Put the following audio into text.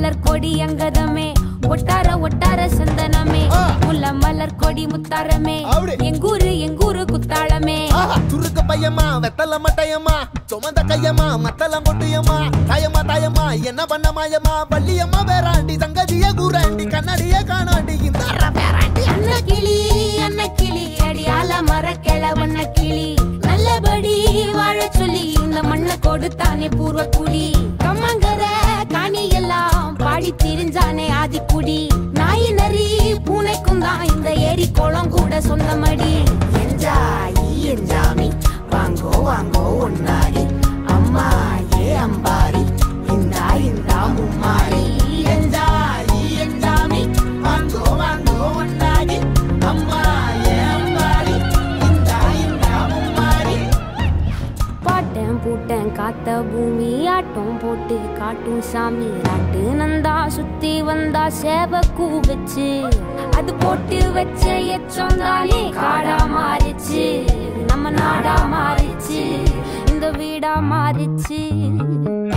மலர் கொடி அங்கதமே ஒட்டார ஒட்டார சந்தனமே முல்ல மலர் கொடி முத்தாரமே எங்கூரு குத்தாளமே துருக்கு பையமா வெத்தல மட்டையம்மா சுமந்த கையம்மா மத்தலம் கொட்டியம்மா தாயம்மா தாயம்மா என்ன பண்ண மாயம்மா பள்ளியம்மா வேறாண்டி தங்கதிய கூறாண்டி கண்ணடிய காணாண்டி இந்த அண்ண கிளி அடியால மர கிழவண்ண கிளி நல்லபடி வாழ சொல்லி இந்த மண்ணை கொடுத்தானே பூர்வ குடி கம்மங்கர காணி எல்லாம் பாடி திரிஞ்சானே ஆதிக்குடி நாய் நரி பூனைக்கும் தான் இந்த ஏரி குளம் கூட சொந்தமடி என்ஜாமி வாங்கோ வாங்கோ ஒன்னாரி அம்மா ஏ அம்பாரி இந்தா இந்தா மும்மாரி என்ஜாமி வாங்கோ வாங்கோ ஒன்னாரி அம்மா ஏ அம்பாரி இந்தா இந்தா மும்மாரி பாட்டன் பூட்டன் காத்த பூமி ஆட்டம் போட்டு காட்டும் சாமி நாட்டு நந்தா சுத்தி வந்தா சேவ கூ வச்சு அது போட்டு வச்ச எச்சம் தானே காடா மாறிச்சு நம்ம நாடா மாறிச்சு இந்த வீடா மாறிச்சு